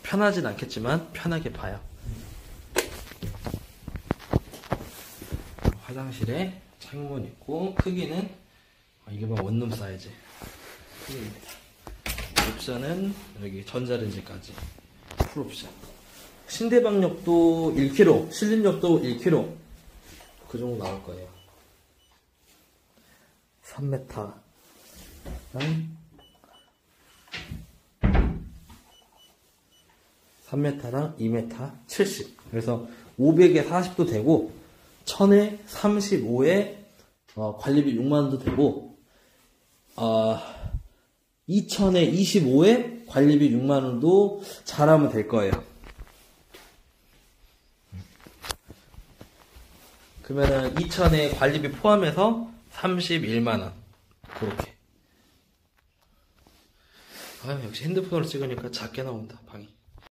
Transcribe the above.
편하진 않겠지만 편하게 봐요. 화장실에 창문 있고 크기는 이게 원룸 사이즈 크기입니다. 옵션은 여기 전자레인지까지 풀옵션. 신대방역도 1km, 신림역도 1km 그 정도 나올 거예요. 3m 3m랑 2m 70. 그래서 500에 40도 되고 1000에 35에 관리비 6만원도 되고 2000에 25에 관리비 6만원도 잘하면 될 거예요. 그러면은 2000에 관리비 포함해서 31만원. 그렇게. 역시 핸드폰으로 찍으니까 작게 나온다, 방이.